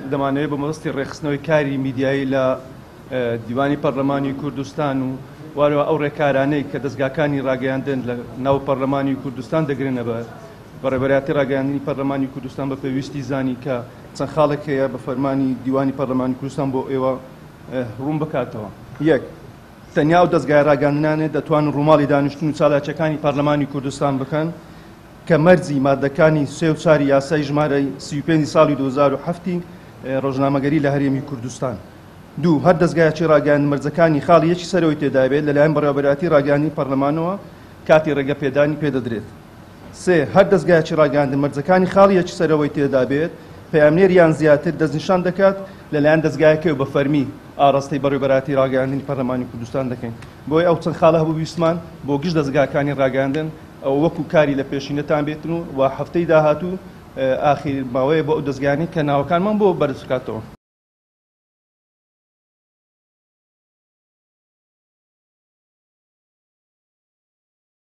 دەمانەوێت بە مەبەستی ڕێخستنەوەی کاری میدیایی لە دیوانی پەرلەمانی کوردستان و وارەوە ئەو ڕێکارانەی کە دەستگاکانی ڕاگەیاندن لە ناو پەرلەمانی کوردستان دەگرێنە بە بەڕێبەرایەتی ڕاگەیاندنی پەرلەمانی کوردستان بە پێویستی زانی کە چەند خاڵێک هەیە بە فەرمانی دیوانی پەرلەمانی کوردستان بۆ ئێوە ڕوون بکاتەوە. یەک، تەنیا و دەستگای ڕاگەاندنانێت دەتوانن ڕووماڵی دانیشتن و چالاکیەکانی پەرلەمانی کوردستان بکەن کە مەرجی مادەکانی 3 و 4 یاسای ژمارەی 35 ساڵی 2007 ڕۆژنامەگەری لە هەرێمی کوردستان. دوو، هەر دەستگایەکی ڕاگەاندن مەرجەکانی خاڵی یەکی سەرەوەی تێدابێت لەلایەن بەڕێوەبەرایەتی ڕاگەاندنی پەرلەمانەوە کاتی ڕێگەپێدانی پێدەدرێت. سێ، هەر دەستگایەکی ڕاگەاندن مەرجەکانی خاڵی یەکی سەرەوەی تێدابێت پەیامنێریان زیاتر دەستنیشان دەکات لەلایەن دەستگایەکەی بە فەرمی ئاڕاستەی بەڕێوەبەرایەتی ڕاگەاندنی پەرلەمانی کوردستان دەکەین. بۆی ئەو چەند خاڵە هەبوو ویسمان بۆ گشت دەستگاکانی ڕاگەاندن ئەو وەکو کاری لە پێشینەتان بێتن و هەفتەی داهاتوو ئاخیر ماوەیە بۆ ئەو دەستگایانی کە ناوەکانمان بۆ بەرز بکاتەوە.